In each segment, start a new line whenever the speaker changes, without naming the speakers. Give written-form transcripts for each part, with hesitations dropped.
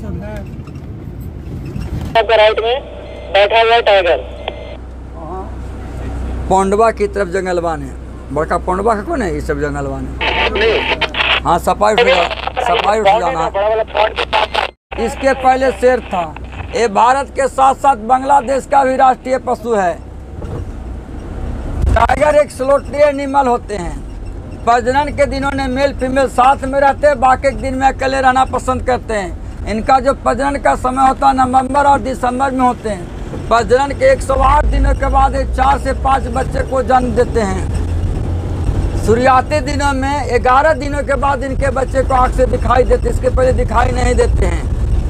Right में बैठा हुआ टाइगर।
पोंडवा की तरफ जंगलवान है, बड़का पोंडवा का कौन है? ये सब जंगलवान है। हाँ, सफाई उठ जाना। इसके पहले शेर था। ये भारत के साथ साथ बांग्लादेश का भी राष्ट्रीय पशु है। टाइगर एक स्लोटरी एनिमल होते हैं। प्रजनन के दिनों में मेल फीमेल साथ में रहते हैं, बाकी दिन में अकेले रहना पसंद करते हैं। इनका जो प्रजनन का समय होता है नवंबर और दिसंबर में होते हैं। प्रजनन के 108 दिनों के बाद 4 से 5 बच्चे को जन्म देते हैं। शुरुआती दिनों में 11 दिनों के बाद इनके बच्चे को आँख से दिखाई देते, इसके पहले दिखाई नहीं देते हैं।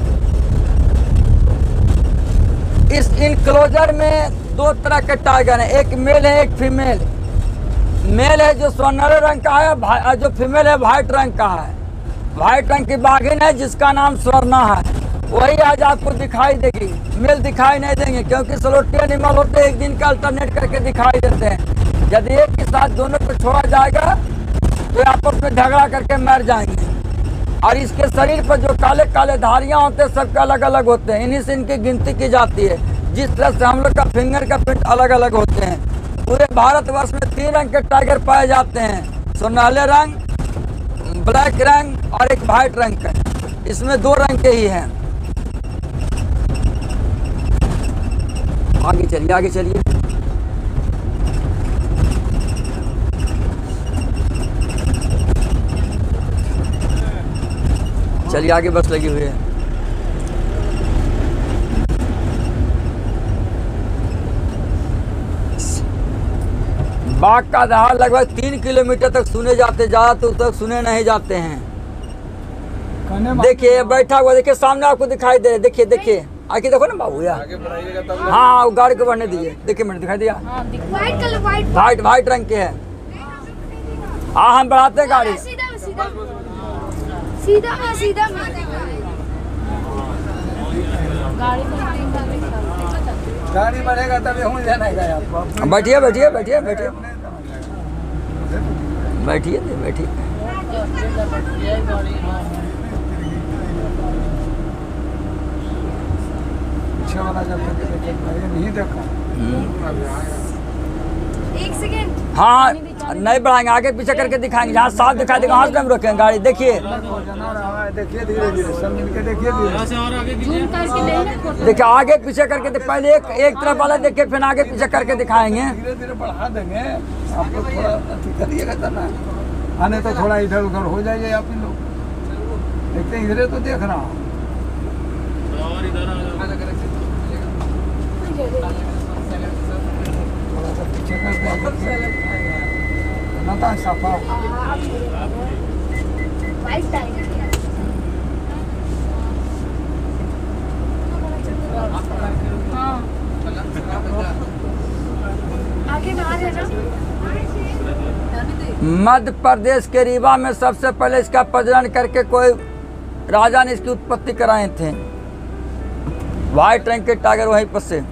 इस इनक्लोजर में 2 तरह के टाइगर हैं, एक मेल है एक फीमेल। मेल है जो सुनहरे रंग का है, जो फीमेल है वाइट रंग का है। वाइट रंग की बाघिन है जिसका नाम स्वर्णा है, वही आज आपको दिखाई देगी। मेल दिखाई नहीं देंगे क्योंकि स्लोटरी एनिमल होते हैं, एक दिन का अल्टरनेट करके दिखाई देते हैं। यदि एक के साथ दोनों को छोड़ा जाएगा तो आपस में झगड़ा करके मर जाएंगे। और इसके शरीर पर जो काले काले धारियां होते हैं सबके अलग अलग होते हैं, इन्हीं से इनकी गिनती की जाती है। जिस तरह से हम लोग का फिंगर का प्रिंट अलग अलग होते हैं। पूरे भारतवर्ष में 3 रंग के टाइगर पाए जाते हैं, सुनहरे रंग, ब्लैक रंग और एक वाइट रंग का। इसमें 2 रंग के ही हैं। आगे चलिए आगे चलिए। चलिए आगे, बस लगी हुई है। बाघ का दहाड़ लगभग 3 किलोमीटर तक सुने जाते, ज़्यादा तो तक सुने नहीं जाते हैं। देखिए बैठा हुआ, देखिए सामने आपको दिखाई दे, देखिए देखिए आगे देखो ना बाबू यार। हाँ, वो गाड़ी को बढ़ने दीजिए। देखिए मैंने दिखाई दिया, वाइट रंग के है। हाँ, हम बढ़ाते हैं गाड़ी।
सीधा
गाड़ी बढ़ेगा तभी हम जानेगा आपको।
बैठिए बैठिए बैठिए बैठिए बैठिए बैठिए।
पीछे वाला जब नहीं देखा।
1 सेकेंड।
हाँ, नहीं बढ़ाएंगे, आगे पीछे करके दिखाएंगे। जहाँ साफ दिखाई देगा वहाँ से हम रोकेंगे गाड़ी। देखिए
देखिए धीरे धीरे सब मिलके देखिए
देखिए आगे पीछे करके पहले एक तरफ वाला देखिए, फिर आगे पीछे करके दिखाएंगे।
धीरे धीरे बढ़ा देंगे। आप लोग थोड़ा अति करिएगा ना, आने तो थोड़ा इधर उधर हो जाइए आप लोग। देखते हैं इधर तो देख रहा हूँ। थोड़ा सा पीछे कर साफा
मध्य प्रदेश के रीवा में सबसे पहले इसका प्रजनन करके कोई राजा ने इसकी उत्पत्ति कराए थे। वाइट रंग के टाइगर वहीं पर से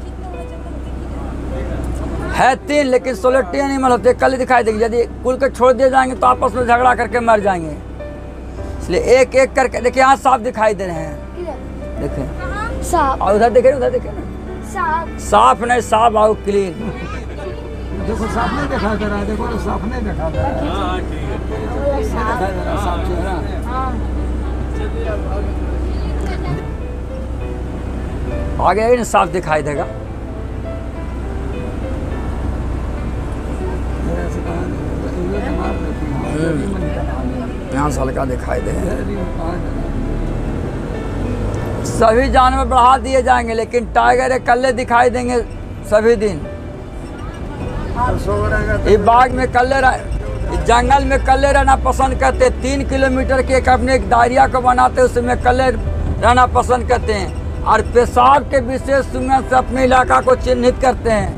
है 3, लेकिन स्लोटरी एनिमल होते कल दिखाई देगी। यदि कुल के छोड़ दिए जाएंगे तो आपस में झगड़ा करके मर जाएंगे, इसलिए एक एक करके देखिए। यहाँ साफ दिखाई दे रहे हैं, देखें
साफ।
और उधर देखे ना, साफ नहीं, साफ आओ क्लीन।
देखो साफ नहीं दिखा दे रहा है, देखो साफ नहीं दिखा दे रहा है।
आगे साफ दिखाई देगा। यहाँ से हल्का दिखाई दे। सभी जानवर बढ़ा दिए जाएंगे, लेकिन टाइगर कल्ले दिखाई देंगे सभी दिन। ये बाग में कल्ले जंगल में कल्ले रहना पसंद करते। 3 किलोमीटर के अपने एक दायरा को बनाते, उसमें कल्ले रहना पसंद करते हैं और पेशाब के विशेष सुगंध से अपने इलाका को चिन्हित करते हैं।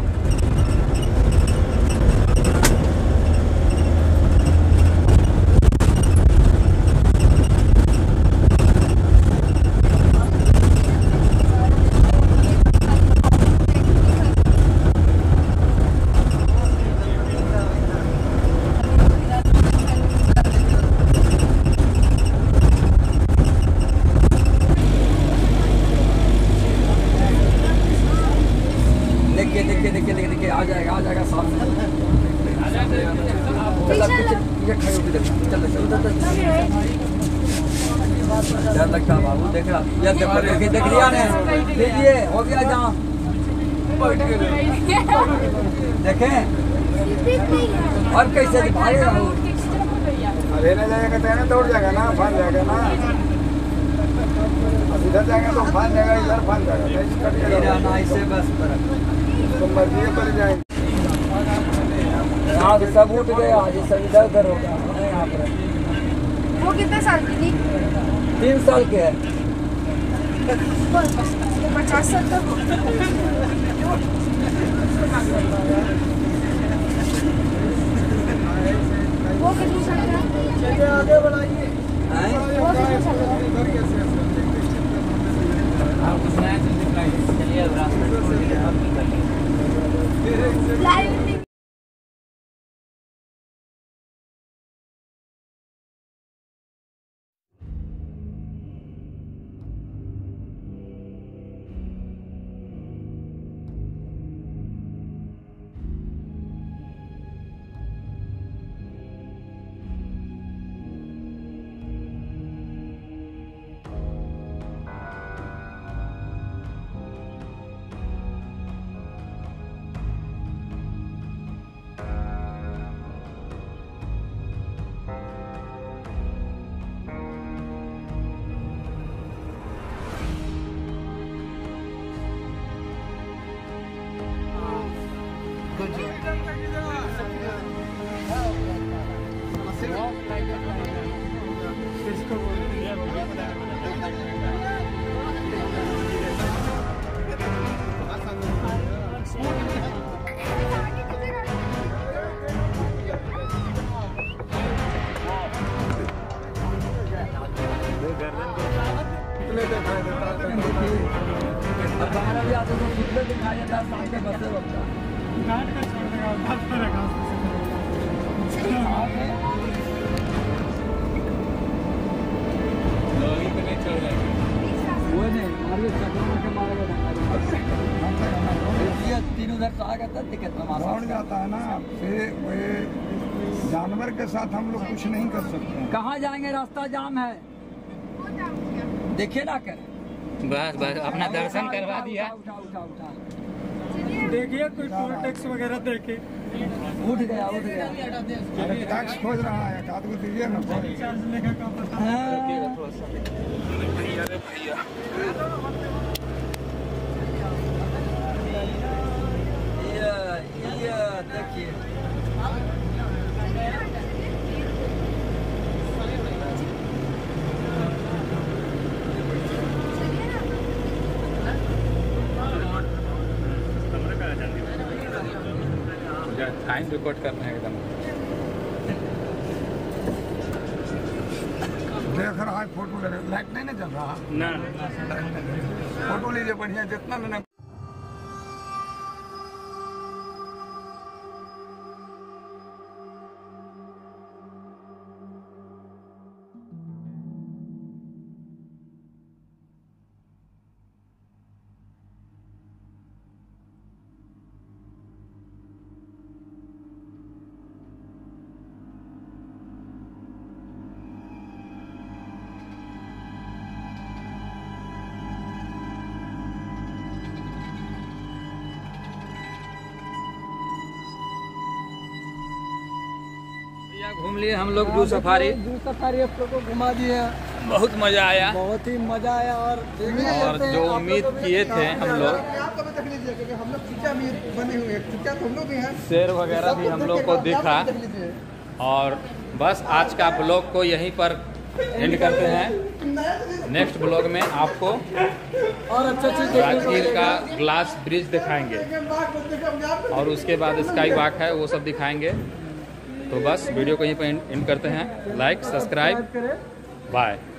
लगता है बाबू, देख रहा ये देख लिया ने, लीजिए हो गया जहाँ देखें और कैसे भाई
अरे न जाएगा तो दौड़ जाएगा ना, फंस जाएगा ना, इधर जाएगा तो फंस जाएगा, इधर फंस जाएगा
ना, इससे बस
तो मर्जी पर जाएंगे।
यहाँ से सब उठ गए, आज सब इधर उधर हो गया यहाँ पर।
वो कितने साल की थी?
3 साल के है।
50 साल तक। वो कितने साल का है?
आगे बढ़ाइए।
वो कितने साल का है? लाइव
दौड़ जाता है ना, फिर जानवर के साथ हम लोग कुछ नहीं कर सकते।
कहाँ जाएंगे, रास्ता जाम है, देखिए ना कर।
बस बस अपना दर्शन करवा दिया।
उठा उठा उठा
देखिए कोई टोल टैक्स वगैरह देखे।
उठ गया उठ गया।
अरे टैक्स खोज रहा है, एक आध को दीजिए ना।
चार्ज लेगा का पता।
ये देखिए
टाइम रिकॉर्ड करना है एकदम।
देख रहा है फोटो ले रहे, लाइट नहीं ना चल रहा
ना
फोटो लीजिए बढ़िया जितना लेना।
घूम लिए हम लोग जू सफारी
आप लोग को घुमा दिए,
बहुत मजा आया।
बहुत ही मजा आया। और
जो उम्मीद किए थे हम लोग,
आपको भी देख लीजिए क्योंकि हम लोग चीचा भी बने हुए हैं, चीचा तो हम लोग भी हैं,
शेर वगैरह भी हम लोग को दिखा। और बस आज का ब्लॉग को यहीं पर एंड करते हैं। नेक्स्ट ब्लॉग में आपको
और अच्छे
राजगीर का ग्लास ब्रिज दिखाएंगे और उसके बाद स्काई वॉक है वो सब दिखाएंगे। तो बस वीडियो को यहीं पर एंड करते हैं। Like subscribe bye.